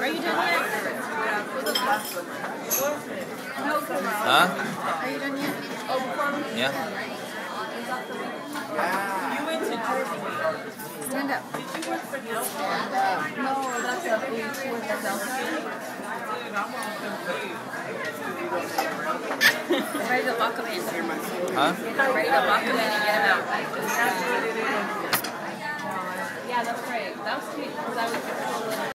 Are you done yet? Huh? Are you done yet? Yeah. You went to Jersey. Stand up. Did you work for Delta? Stand up. No, that's a food tour for Delta. Ready to lock them in. Huh? Ready to lock them in and get them out. Yeah, that's great. That was cute because I was